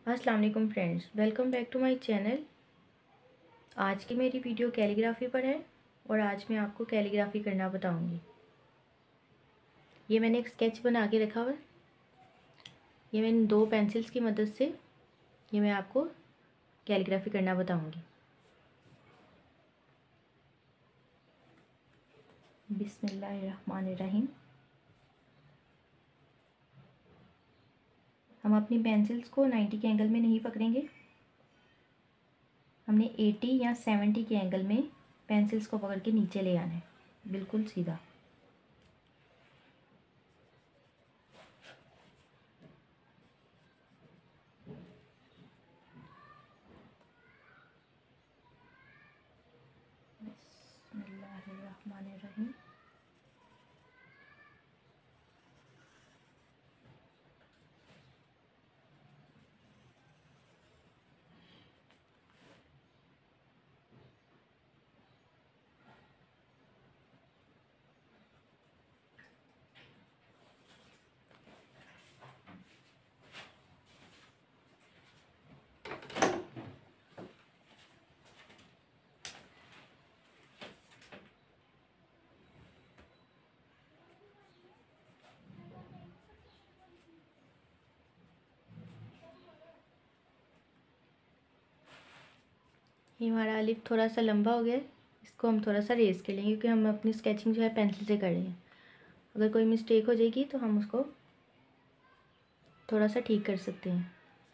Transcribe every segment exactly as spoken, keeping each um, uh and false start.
अस्सलाम वालेकुम friends, welcome back to my channel. आज की मेरी वीडियो कैलीग्राफी पर है और आज मैं आपको कैलीग्राफी करना बताऊंगी। ये मैंने एक स्केच बना के रखा हुआ है। ये मैंने दो पेंसिल्स की मदद से ये मैं आपको कैलीग्राफी करना बताऊंगी। बिस्मिल्लाहिर्रहमानिर्रहीम। हम अपनी पेंसिल्स को नाइन्टी के एंगल में नहीं पकड़ेंगे, हमने एटी या सेवेंटी के एंगल में पेंसिल्स को पकड़ के नीचे ले आना है, बिल्कुल सीधा। बिस्मिल्लाहिर्रहमानिर्रहीम। ये हमारा अलिफ थोड़ा सा लंबा हो गया है, इसको हम थोड़ा सा रेज़ कर लेंगे क्योंकि हम अपनी स्केचिंग जो है पेंसिल से कर रहे हैं। अगर कोई मिस्टेक हो जाएगी तो हम उसको थोड़ा सा ठीक कर सकते हैं।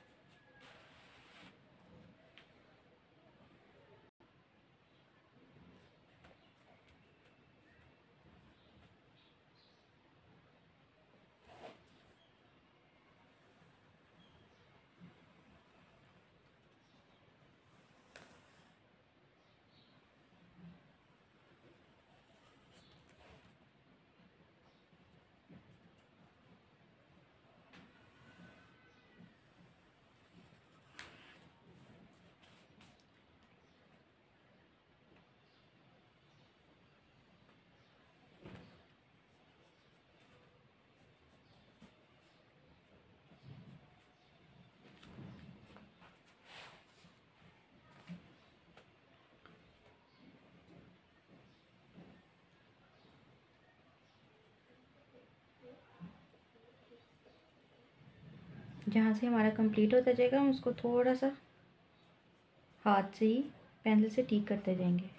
जहाँ से हमारा कंप्लीट होता जाएगा हम उसको थोड़ा सा हाथ से ही पेंसिल से ठीक करते जाएंगे।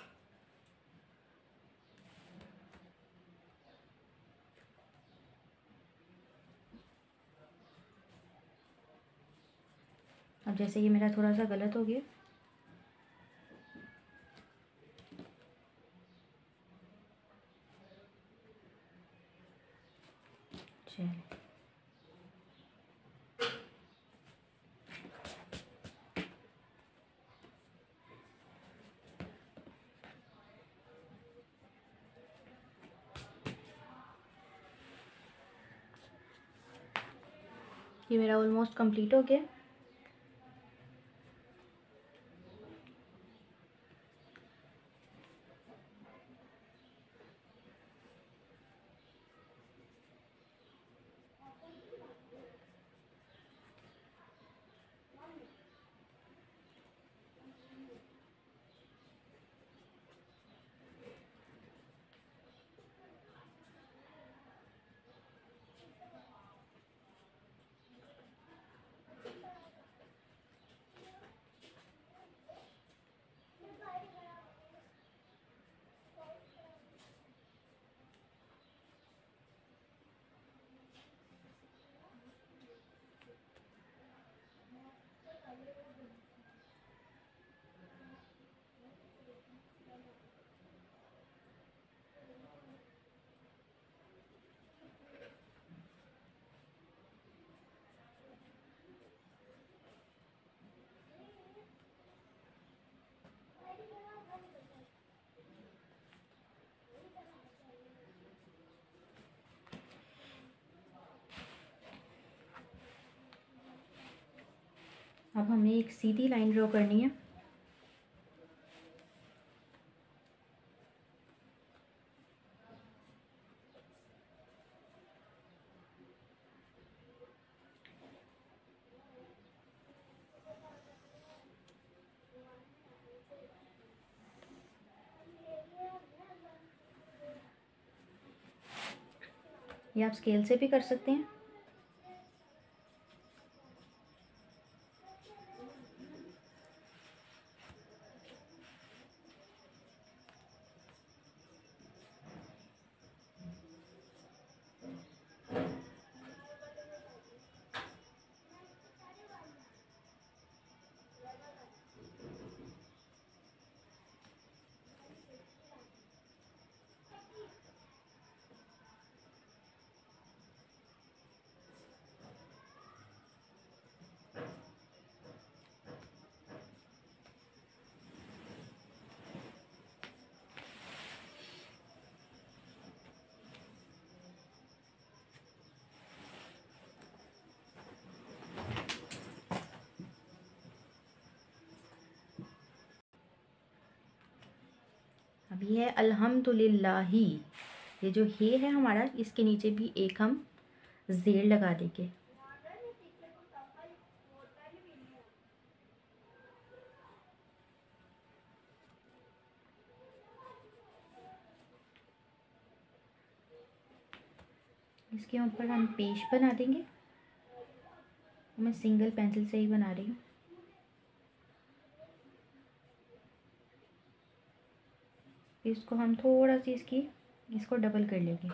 अब जैसे ये मेरा थोड़ा सा गलत हो गया, चलिए ये मेरा ऑलमोस्ट कंप्लीट हो गया। अब हमें एक सीधी लाइन ड्रॉ करनी है। या आप स्केल से भी कर सकते हैं। अब ये है अल्हम्दुलिल्लाही, ये जो हे है हमारा, इसके नीचे भी एक हम ज़ेर लगा देंगे। इसके ऊपर हम पेश बना देंगे। मैं सिंगल पेंसिल से ही बना रही हूँ। इसको हम थोड़ा सी इसकी इसको डबल कर लेंगे।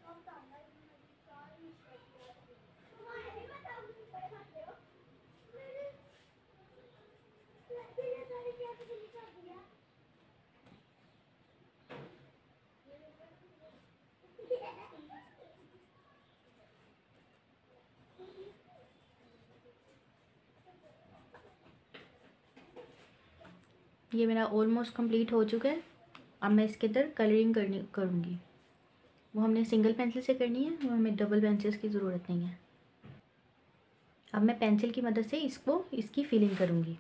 ये मेरा ऑलमोस्ट कंप्लीट हो चुका है। अब मैं इसके अंदर कलरिंग करनी करूँगी। वो हमने सिंगल पेंसिल से करनी है, वो हमें डबल पेंसिल्स की ज़रूरत नहीं है। अब मैं पेंसिल की मदद से इसको इसकी फिलिंग करूँगी।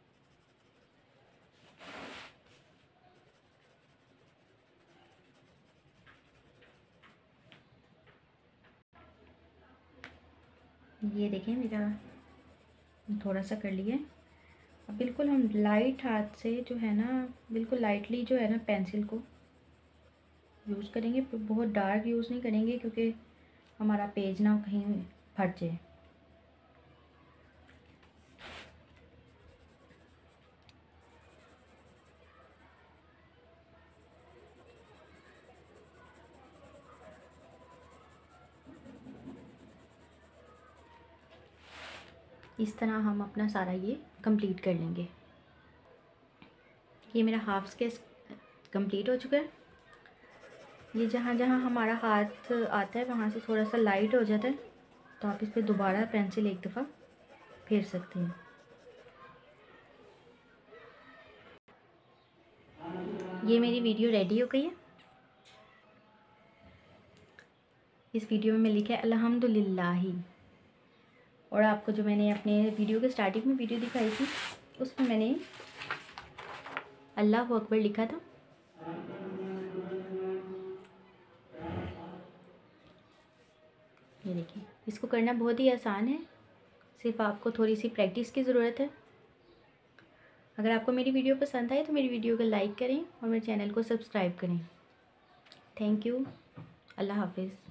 ये देखें, मेरा थोड़ा सा कर लिया। अब बिल्कुल हम लाइट हाथ से जो है ना, बिल्कुल लाइटली जो है ना पेंसिल को यूज़ करेंगे। बहुत डार्क यूज़ नहीं करेंगे क्योंकि हमारा पेज ना कहीं फट जाए। इस तरह हम अपना सारा ये कंप्लीट कर लेंगे। ये मेरा हाफ स्केच कंप्लीट हो चुका है। ये जहाँ जहाँ हमारा हाथ आता है वहाँ से थोड़ा सा लाइट हो जाता है, तो आप इस पर दोबारा पेंसिल एक दफ़ा फेर सकते हैं। ये मेरी वीडियो रेडी हो गई है। इस वीडियो में मैं लिखा है अल्हम्दुलिल्लाही, और आपको जो मैंने अपने वीडियो के स्टार्टिंग में वीडियो दिखाई थी उसमें मैंने अल्लाह अकबर लिखा था। ये देखिए, इसको करना बहुत ही आसान है, सिर्फ आपको थोड़ी सी प्रैक्टिस की ज़रूरत है। अगर आपको मेरी वीडियो पसंद आए तो मेरी वीडियो को लाइक करें और मेरे चैनल को सब्सक्राइब करें। Thank you. अल्लाह हाफिज़।